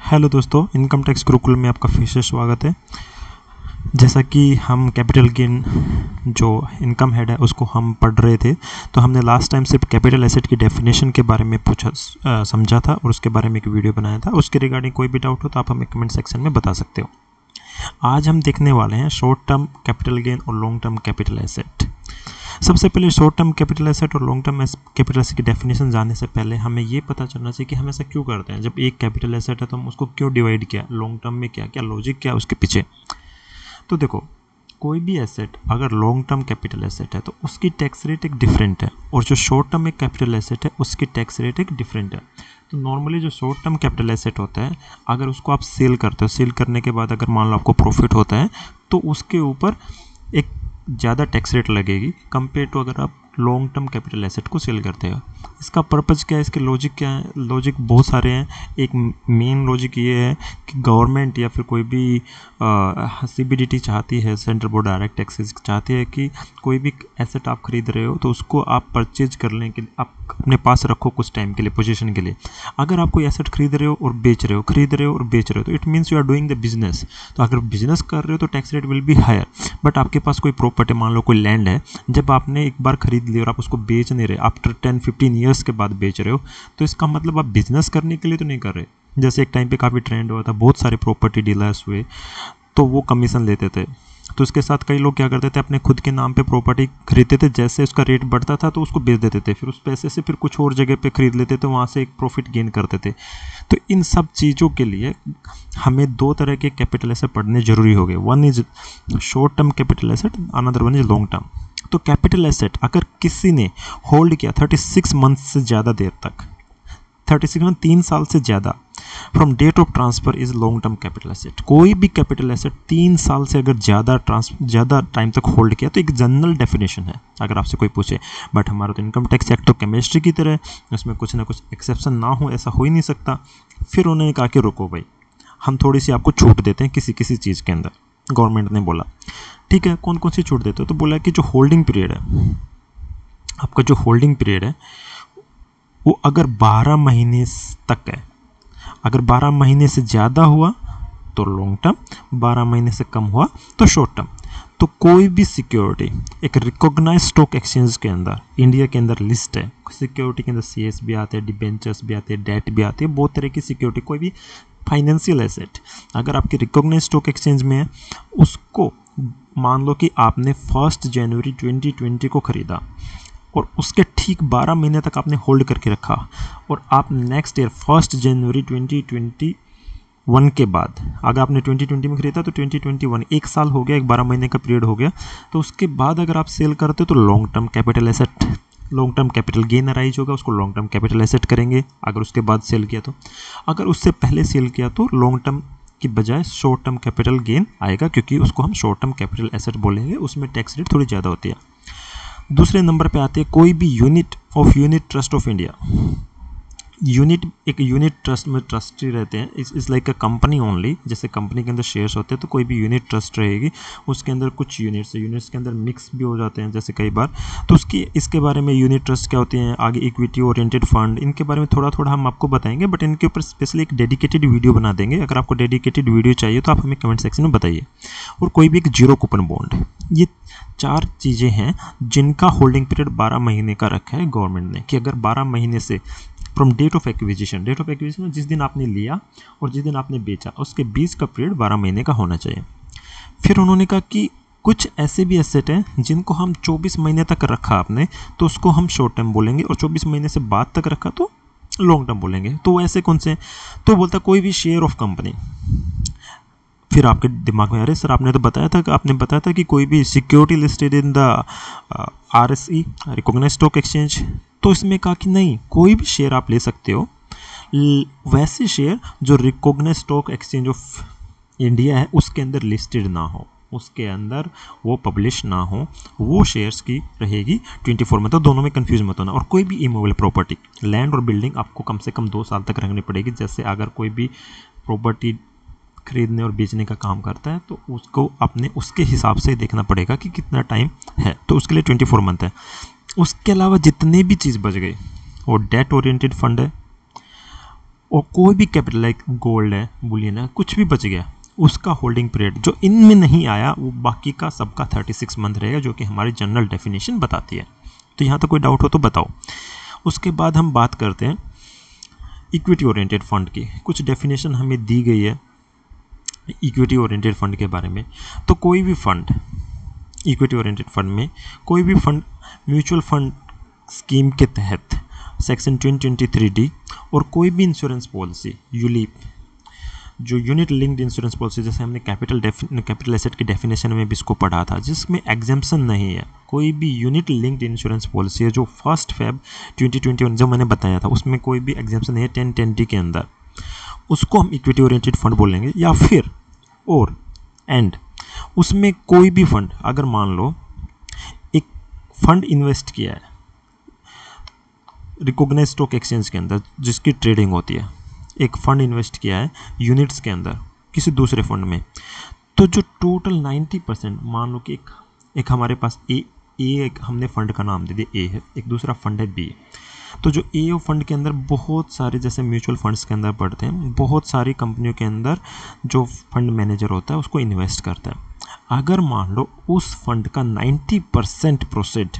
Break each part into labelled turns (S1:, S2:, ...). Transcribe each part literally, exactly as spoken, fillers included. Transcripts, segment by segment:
S1: Hello दोस्तों, income tax Gurukul में आपका फिर से स्वागत है। जैसा कि हम कैपिटल गेन जो इनकम हेड है उसको हम पढ़ रहे थे, तो हमने लास्ट टाइम सिर्फ कैपिटल एसेट की डेफिनेशन के बारे में पूछा आ, समझा था और उसके बारे में एक वीडियो बनाया था। उसके रिगार्डिंग कोई भी डाउट हो तो आप हमें कमेंट सेक्शन में बता सकते हो। आज हम देखने वाले हैं शॉर्ट टर्म कैपिटल गेन और लॉन्ग टर्म कैपिटल एसेट। सबसे पहले शॉर्ट टर्म कैपिटल एसेट और लॉन्ग टर्म कैपिटल एसेट की डेफिनेशन जानने से पहले हमें ये पता चलना चाहिए कि हम ऐसा क्यों करते हैं। जब एक कैपिटल एसेट है तो हम उसको क्यों डिवाइड किया, लॉन्ग टर्म में क्या क्या लॉजिक क्या उसके पीछे। तो देखो, कोई भी एसेट अगर लॉन्ग टर्म कैपिटल एसेट है तो उसकी टैक्स रेट एक डिफरेंट है, और जो शॉर्ट टर्म एक कैपिटल एसेट है उसकी टैक्स रेट एक डिफरेंट है। तो नॉर्मली जो शॉर्ट टर्म कैपिटल एसेट होता है, अगर उसको आप सेल करते हो, सेल करने के बाद अगर मान लो आपको प्रॉफिट होता है तो उसके ऊपर एक ज़्यादा टैक्स रेट लगेगी कंपेयर टू अगर आप लॉन्ग टर्म कैपिटल एसेट को सेल करते हो। इसका पर्पज़ क्या है, इसके लॉजिक क्या है? लॉजिक बहुत सारे हैं। एक मेन लॉजिक ये है कि गवर्नमेंट या फिर कोई भी सी बी डी टी चाहती है, सेंट्रल बोर्ड डायरेक्ट टैक्सेस चाहती है कि कोई भी एसेट आप खरीद रहे हो तो उसको आप परचेज करने के लिए आप अपने पास रखो कुछ टाइम के लिए, पोजीशन के लिए। अगर आप कोई एसेट खरीद रहे हो और बेच रहे हो, खरीद रहे हो और बेच रहे हो, तो it means you are doing the business. तो अगर बिजनेस कर रहे हो तो tax rate will be higher. But आपके पास कोई प्रॉपर्टी, मान लो कोई लैंड है, जब आपने एक बार खरीद लिया और आप उसको बेच नहीं रहे, आफ्टर टेन फिफ्टीन ईयर्स के बाद बेच रहे हो, तो इसका मतलब आप बिजनेस करने के लिए तो नहीं कर रहे। जैसे एक टाइम पे काफ़ी ट्रेंड हुआ था, बहुत सारे प्रॉपर्टी डीलर्स हुए तो वो कमीशन लेते थे। तो इसके साथ कई लोग क्या करते थे, अपने खुद के नाम पे प्रॉपर्टी खरीदते थे, जैसे उसका रेट बढ़ता था तो उसको बेच देते थे, फिर उस पैसे से फिर कुछ और जगह पे खरीद लेते थे, वहाँ से एक प्रॉफिट गेन करते थे। तो इन सब चीज़ों के लिए हमें दो तरह के कैपिटल एसेट पढ़ने जरूरी हो गए। One is short term capital asset, another one is long term. तो कैपिटल एसेट अगर किसी ने होल्ड किया थर्टी सिक्स मंथ से ज़्यादा देर तक, थर्टी सिक्स मंथ तीन साल से ज़्यादा, from date of transfer is long term capital asset. कोई भी कैपिटल एसेट तीन साल से अगर ज़्यादा ट्रांस ज़्यादा टाइम तक होल्ड किया तो एक जनरल डेफिनेशन है अगर आपसे कोई पूछे। बट हमारा तो इनकम टैक्स एक्ट तो केमिस्ट्री की तरह है, उसमें कुछ ना कुछ एक्सेप्शन ना हो, ऐसा हो ही नहीं सकता। फिर उन्होंने कहा कि रुको भाई, हम थोड़ी सी आपको छूट देते हैं किसी किसी चीज़ के अंदर। गवर्नमेंट ने बोला ठीक है, कौन कौन सी छूट देते हो? तो बोला कि जो होल्डिंग पीरियड है, आपका जो होल्डिंग पीरियड है वो अगर बारह महीने तक है, अगर बारह महीने से ज़्यादा हुआ तो लॉन्ग टर्म, बारह महीने से कम हुआ तो शॉर्ट टर्म। तो कोई भी सिक्योरिटी एक रिकॉग्नाइज स्टॉक एक्सचेंज के अंदर, इंडिया के अंदर लिस्ट है, सिक्योरिटी के अंदर सी एस भी आते हैं, डिबेंचर्स भी आते हैं, डेट भी आती है, बहुत तरह की सिक्योरिटी। कोई भी फाइनेंशियल एसेट अगर आपके रिकॉग्नाइज स्टॉक एक्सचेंज में है, उसको मान लो कि आपने फर्स्ट जनवरी ट्वेंटी ट्वेंटी को खरीदा और उसके ठीक बारह महीने तक आपने होल्ड करके रखा, और आप next year first January twenty twenty one के बाद, अगर आपने ट्वेंटी ट्वेंटी में खरीदा तो ट्वेंटी ट्वेंटी वन, एक साल हो गया, एक बारह महीने का पीरियड हो गया, तो उसके बाद अगर आप सेल करते हो तो long term capital asset, long term capital gain arise होगा, उसको लॉन्ग टर्म कैपिटल एसेट करेंगे अगर उसके बाद सेल किया तो। अगर उससे पहले सेल किया तो लॉन्ग टर्म की बजाय शॉर्ट टर्म कैपिटल गेन आएगा, क्योंकि उसको हम शॉर्ट टर्म कैपिटल एसेट बोलेंगे, उसमें टैक्स रेट थोड़ी ज़्यादा होती है। दूसरे नंबर पे आते हैं कोई भी unit of unit trust of India. Unit, एक यूनिट ट्रस्ट में ट्रस्टी रहते हैं, इस is like a company only. जैसे कंपनी के अंदर शेयर्स होते हैं तो कोई भी यूनिट ट्रस्ट रहेगी, उसके अंदर कुछ यूनिट्स यूनिट्स के अंदर मिक्स भी हो जाते हैं जैसे कई बार। तो उसकी इसके बारे में यूनिट ट्रस्ट क्या होती हैं, आगे इक्विटी ओरिएंटेड फंड, इनके बारे में थोड़ा थोड़ा हम आपको बताएंगे, बट इनके ऊपर स्पेशली एक डेडिकेटेड वीडियो बना देंगे। अगर आपको डेडिकेटेड वीडियो चाहिए तो आप हमें कमेंट सेक्शन में बताइए। और कोई भी एक जीरो कूपन बॉन्ड, ये चार चीज़ें हैं जिनका होल्डिंग पीरियड बारह महीने का रखा है गवर्नमेंट ने, कि अगर बारह महीने से from date of acquisition, date of acquisition जिस दिन आपने लिया और जिस दिन आपने बेचा, उसके बीच का पीरियड बारह महीने का होना चाहिए। फिर उन्होंने कहा कि कुछ ऐसे भी एसेट हैं जिनको हम चौबीस महीने तक रखा आपने तो उसको हम शॉर्ट टर्म बोलेंगे, और चौबीस महीने से बाद तक रखा तो लॉन्ग टर्म बोलेंगे। तो ऐसे कौन से? तो बोलता कोई भी शेयर ऑफ कंपनी। फिर आपके दिमाग में, अरे सर आपने तो बताया था कि आपने बताया था कि कोई भी security listed in the R S E, recognised stock exchange. तो इसमें कहा कि नहीं, कोई भी शेयर आप ले सकते हो, वैसे शेयर जो recognised stock exchange of India है उसके अंदर लिस्टेड ना हो, उसके अंदर वो पब्लिश ना हो, वो शेयर्स की रहेगी ट्वेंटी फोर मंथ। तो दोनों में कंफ्यूज मत होना। और कोई भी इमूवेबल प्रॉपर्टी, लैंड और बिल्डिंग आपको कम से कम दो साल तक रखनी पड़ेगी। जैसे अगर कोई भी प्रॉपर्टी खरीदने और बेचने का काम करता है तो उसको अपने उसके हिसाब से देखना पड़ेगा कि कितना टाइम है, तो उसके लिए ट्वेंटी फोर मंथ है। उसके अलावा जितने भी चीज़ बच गई, वो डेट ओरिएंटेड फंड है, और कोई भी कैपिटल लाइक गोल्ड है, बुलियन है, कुछ भी बच गया, उसका होल्डिंग पीरियड जो इनमें नहीं आया वो बाकी का सबका थर्टी सिक्स मंथ रहेगा, जो कि हमारी जनरल डेफिनेशन बताती है। तो यहाँ तो कोई डाउट हो तो बताओ। उसके बाद हम बात करते हैं इक्विटी ओरिएंटेड फंड की। कुछ डेफिनेशन हमें दी गई है इक्विटी ओरिएंटेड फंड के बारे में। तो कोई भी फंड, इक्विटी ओरिएंटेड फंड में कोई भी फंड म्यूचुअल फंड स्कीम के तहत section twenty twenty three D और कोई भी इंश्योरेंस पॉलिसी यूलिप, जो यूनिट लिंक्ड इंश्योरेंस पॉलिसी, जैसे हमने कैपिटल कैपिटल एसेट की डेफिनेशन में भी इसको पढ़ा था, जिसमें एग्जाम्पशन नहीं है, कोई भी यूनिट लिंक्ड इंश्योरेंस पॉलिसी है जो first Feb twenty twenty one जो मैंने बताया था, उसमें कोई भी एग्जाम्पशन नहीं है टेन टेन डी के अंदर, उसको हम इक्विटी ओरिएंटेड फंड बोलेंगे। या फिर और एंड उसमें कोई भी फंड, अगर मान लो एक फंड इन्वेस्ट किया है रिकॉग्नाइज्ड स्टॉक एक्सचेंज के अंदर जिसकी ट्रेडिंग होती है, एक फंड इन्वेस्ट किया है यूनिट्स के अंदर किसी दूसरे फंड में, तो जो टोटल नाइन्टी परसेंट, मान लो कि एक एक हमारे पास ए ए एक हमने फंड का नाम दे दिया ए है, एक दूसरा फंड है बी, तो जो ए फंड के अंदर बहुत सारे, जैसे म्यूचुअल फंड्स के अंदर पढ़ते हैं, बहुत सारी कंपनियों के अंदर जो फंड मैनेजर होता है उसको इन्वेस्ट करता है। अगर मान लो उस फंड का नाइन्टी परसेंट प्रोसीड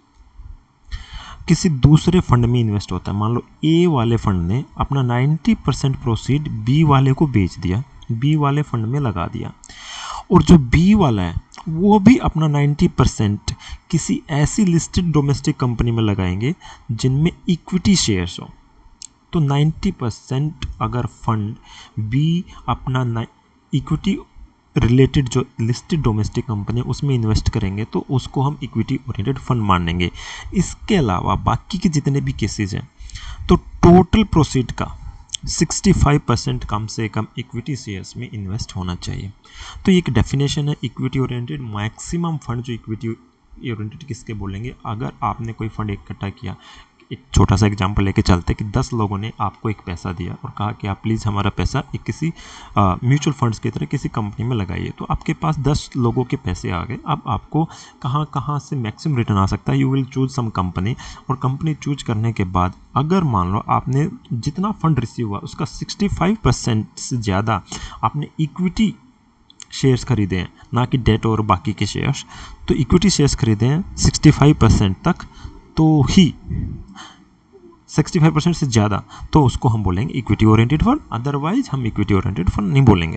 S1: किसी दूसरे फंड में इन्वेस्ट होता है, मान लो ए वाले फंड ने अपना नाइन्टी परसेंट प्रोसीड बी वाले को बेच दिया, बी वाले फंड में लगा दिया, और जो बी वाला है वो भी अपना नाइन्टी परसेंट किसी ऐसी लिस्टेड डोमेस्टिक कंपनी में लगाएंगे जिनमें इक्विटी शेयर्स हो। तो नाइन्टी परसेंट अगर फंड बी अपना इक्विटी रिलेटेड जो लिस्टेड डोमेस्टिक कंपनी उसमें इन्वेस्ट करेंगे तो उसको हम इक्विटी ओरिएंटेड फंड मानेंगे। इसके अलावा बाकी के जितने भी केसेस हैं तो टोटल प्रोसीड का सिक्सटी फाइव परसेंट कम से कम इक्विटी शेयर्स में इन्वेस्ट होना चाहिए। तो ये एक डेफिनेशन है इक्विटी ओरिएंटेड। मैक्सिमम फंड जो इक्विटी ओरिएंटेड किसके बोलेंगे, अगर आपने कोई फंड इकट्ठा किया, एक छोटा सा एग्जांपल लेके चलते कि दस लोगों ने आपको एक पैसा दिया और कहा कि आप प्लीज़ हमारा पैसा एक किसी म्यूचुअल फंड्स की तरह किसी कंपनी में लगाइए, तो आपके पास दस लोगों के पैसे आ गए। अब आपको कहाँ कहाँ से मैक्सिमम रिटर्न आ सकता है, you will choose some company, और कंपनी चूज करने के बाद अगर मान लो आपने जितना फंड रिसीव हुआ उसका सिक्सटी फाइव परसेंट से ज़्यादा आपने इक्विटी शेयर्स खरीदे हैं, ना कि डेट और बाकी के शेयर्स, तो इक्विटी शेयर्स खरीदे हैं सिक्सटी फाइव परसेंट तक, तो ही सिक्सटी फाइव परसेंट से ज़्यादा, तो उसको हम बोलेंगे इक्विटी ओरिएंटेड फंड। अदरवाइज हम इक्विटी ओरिएंटेड फंड नहीं बोलेंगे।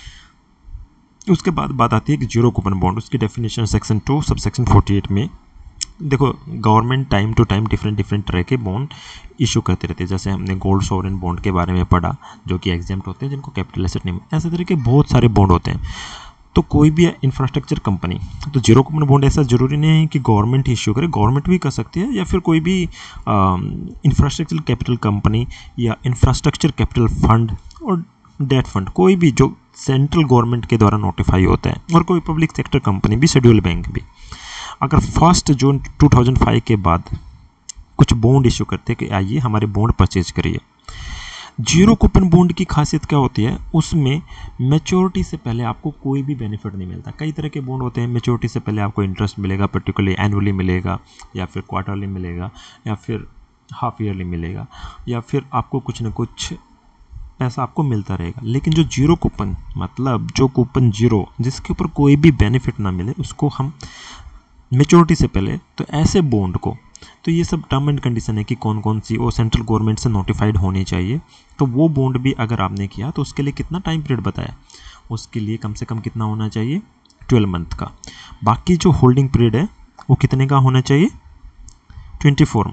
S1: उसके बाद बात आती है कि जीरो कूपन बॉन्ड, उसकी definition section two sub section forty eight में। देखो, government time to time different different तरह के बॉन्ड इशू करते रहते हैं। जैसे हमने गोल्ड सॉवरेन बॉन्ड के बारे में पढ़ा, जो कि एग्जाम्प्ट होते हैं, जिनको कैपिटल एसेट नहीं, ऐसे तरह के बहुत सारे बॉन्ड होते हैं। तो कोई भी इंफ्रास्ट्रक्चर कंपनी, तो जीरो कूपन बॉन्ड ऐसा ज़रूरी नहीं है कि गवर्नमेंट ही इश्यू करे, गवर्नमेंट भी कर सकती है, या फिर कोई भी इंफ्रास्ट्रक्चर कैपिटल कंपनी या इंफ्रास्ट्रक्चर कैपिटल फंड और डेट फंड, कोई भी जो सेंट्रल गवर्नमेंट के द्वारा नोटिफाई होता है, और कोई पब्लिक सेक्टर कंपनी भी, शेड्यूल बैंक भी, अगर first June two thousand five के बाद कुछ बॉन्ड इशू करते हैं कि आइए हमारे बॉन्ड परचेज करिए। जीरो कूपन बॉन्ड की खासियत क्या होती है, उसमें मैच्योरिटी से पहले आपको कोई भी बेनिफिट नहीं मिलता। कई तरह के बॉन्ड होते हैं, मैच्योरिटी से पहले आपको इंटरेस्ट मिलेगा, पर्टिकुलरली एनुअली मिलेगा, या फिर क्वार्टरली मिलेगा, या फिर हाफ ईयरली मिलेगा, या फिर आपको कुछ न कुछ पैसा आपको मिलता रहेगा। लेकिन जो जीरो कूपन, मतलब जो कूपन जीरो, जिसके ऊपर कोई भी बेनिफिट ना मिले, उसको हम मैच्योरिटी से पहले, तो ऐसे बॉन्ड को, तो ये सब टर्म एंड कंडीशन है कि कौन कौन सी वो सेंट्रल गवर्नमेंट से नोटिफाइड होनी चाहिए। तो वो बॉन्ड भी अगर आपने किया तो उसके लिए कितना टाइम पीरियड बताया, उसके लिए कम से कम कितना होना चाहिए, ट्वेल्व मंथ का। बाकी जो होल्डिंग पीरियड है वो कितने का होना चाहिए, ट्वेंटी फोर।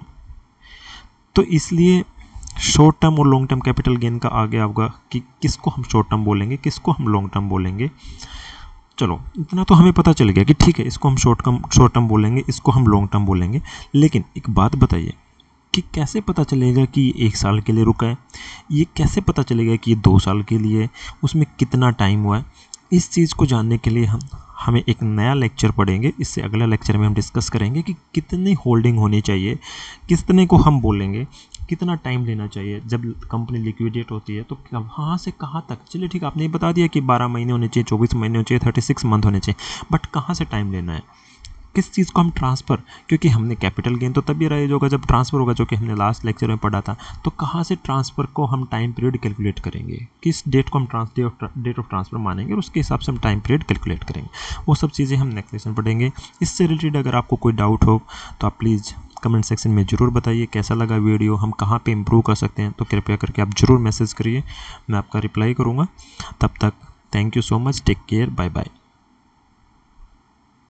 S1: तो इसलिए शॉर्ट टर्म और लॉन्ग टर्म कैपिटल गेन का आ गया होगा कि किसको हम शॉर्ट टर्म बोलेंगे, किसको हम लॉन्ग टर्म बोलेंगे। चलो, इतना तो हमें पता चल गया कि ठीक है, इसको हम शॉर्ट टर्म शॉर्ट टर्म बोलेंगे, इसको हम लॉन्ग टर्म बोलेंगे। लेकिन एक बात बताइए कि कैसे पता चलेगा कि ये एक साल के लिए रुका है, ये कैसे पता चलेगा कि ये दो साल के लिए, उसमें कितना टाइम हुआ है। इस चीज़ को जानने के लिए हम हमें एक नया लेक्चर पढ़ेंगे। इससे अगला लेक्चर में हम डिस्कस करेंगे कि कितनी होल्डिंग होनी चाहिए, कितने को हम बोलेंगे, कितना टाइम लेना चाहिए जब कंपनी लिक्विडेट होती है, तो कहाँ से कहाँ तक। चलिए ठीक है, आपने बता दिया कि बारह महीने होने चाहिए, चौबीस महीने होने चाहिए, थर्टी सिक्स मंथ होने चाहिए, बट कहाँ से टाइम लेना है। किस चीज़ को हम ट्रांसफ़र, क्योंकि हमने कैपिटल गेन तो तभी राइज होगा जब ट्रांसफ़र होगा, जो कि हमने लास्ट लेक्चर में पढ़ा था। तो कहाँ से ट्रांसफ़र को हम टाइम पीरियड कैलकुलेट करेंगे, किस डेट को हम ट्रांस डेट ऑफ ट्रांसफ़र मानेंगे और उसके हिसाब से हम टाइम पीरियड कैलकुलेट करेंगे। वो सब चीज़ें हम नेक्स्ट लेक्चर में पढ़ेंगे। इससे रिलेटेड अगर आपको कोई डाउट हो तो आप प्लीज़ कमेंट सेक्शन में ज़रूर बताइए कैसा लगा वीडियो, हम कहाँ पे इम्प्रूव कर सकते हैं। तो कृपया करके आप ज़रूर मैसेज करिए, मैं आपका रिप्लाई करूँगा। तब तक thank you so much, take care, bye bye.